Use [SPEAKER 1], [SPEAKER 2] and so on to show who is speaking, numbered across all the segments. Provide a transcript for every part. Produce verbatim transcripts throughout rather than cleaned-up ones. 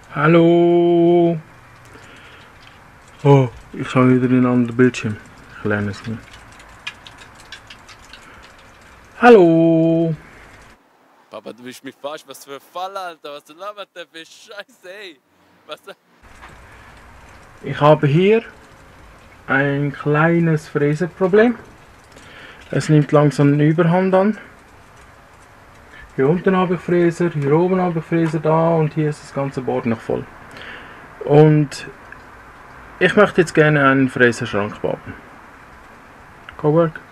[SPEAKER 1] Hallo! Oh, ich habe wieder einen anderen Bildschirm. Ich lerne es nicht. Hallo!
[SPEAKER 2] Papa, du bist mich fast. Was für ein Fall, Alter. Was labert der für Scheiße, ey? Was da?
[SPEAKER 1] Ich habe hier ein kleines Fräserproblem. Es nimmt langsam eine Überhand an. Hier unten habe ich Fräser, hier oben habe ich Fräser, da und hier ist das ganze Board noch voll. Und ich möchte jetzt gerne einen Fräserschrank bauen. Go work.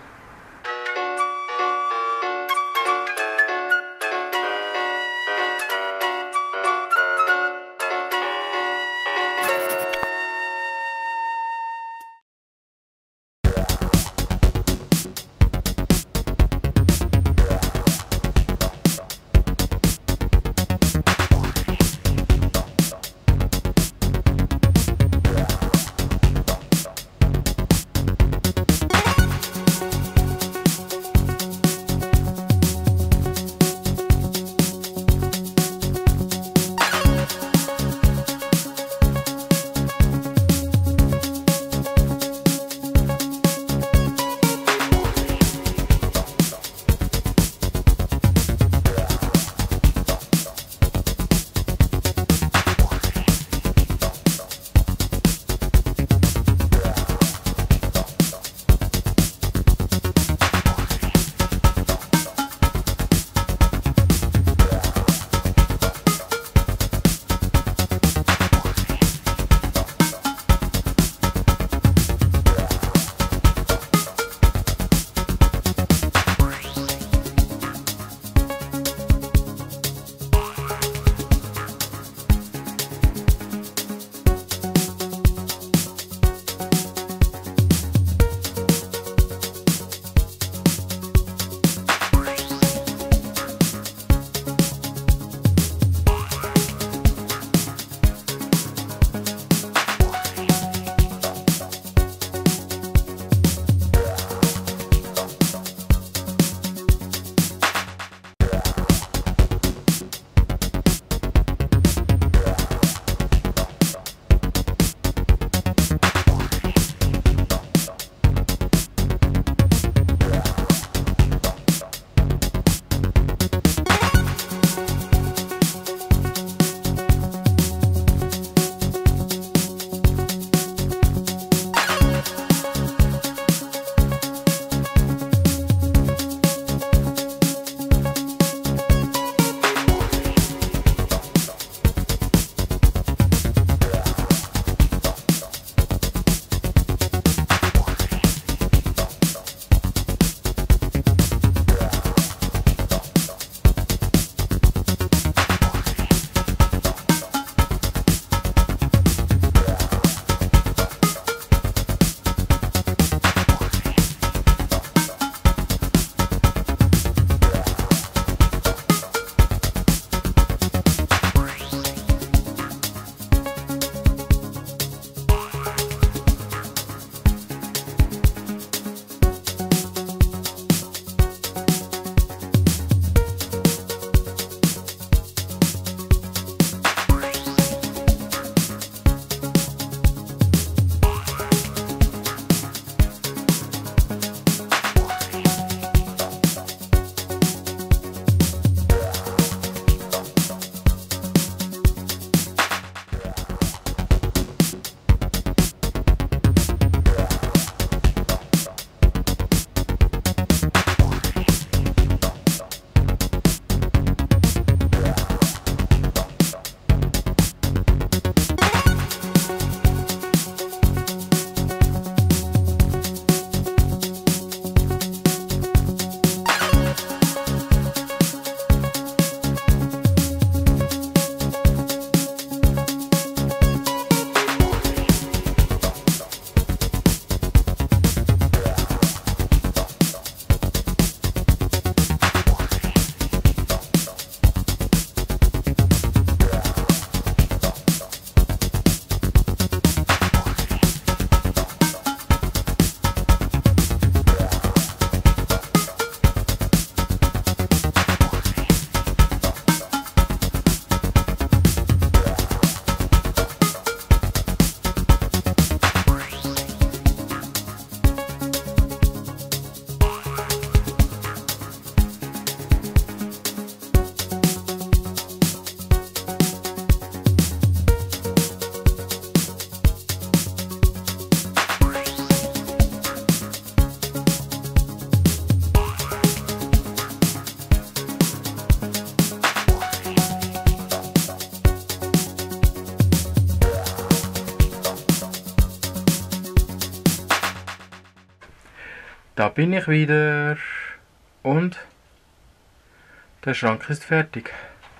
[SPEAKER 1] Da bin ich wieder. Und der Schrank ist fertig.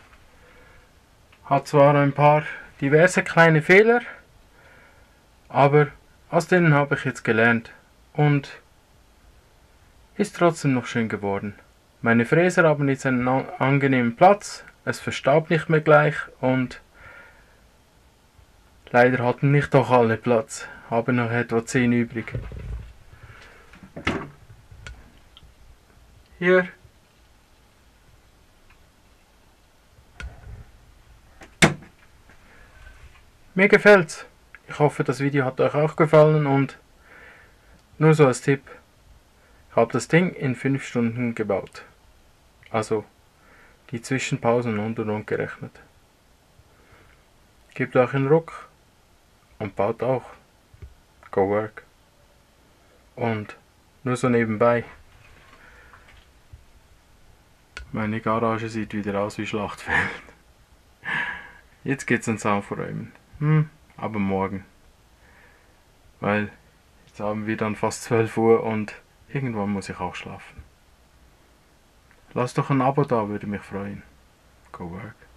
[SPEAKER 1] Hat zwar ein paar diverse kleine Fehler, aber aus denen habe ich jetzt gelernt und ist trotzdem noch schön geworden. Meine Fräser haben jetzt einen angenehmen Platz, es verstaubt nicht mehr gleich und leider hatten nicht doch alle Platz, habe noch etwa zehn übrig. Hier. Mir gefällt's. Ich hoffe, das Video hat euch auch gefallen und nur so als Tipp. Ich habe das Ding in fünf Stunden gebaut. Also die Zwischenpausen und und und gerechnet. Gebt euch einen Ruck und baut auch. Go work. Und nur so nebenbei. Meine Garage sieht wieder aus wie Schlachtfeld. Jetzt geht's ans Aufräumen. Hm, aber morgen. Weil jetzt haben wir dann fast zwölf Uhr und irgendwann muss ich auch schlafen. Lasst doch ein Abo da, würde mich freuen. Go work.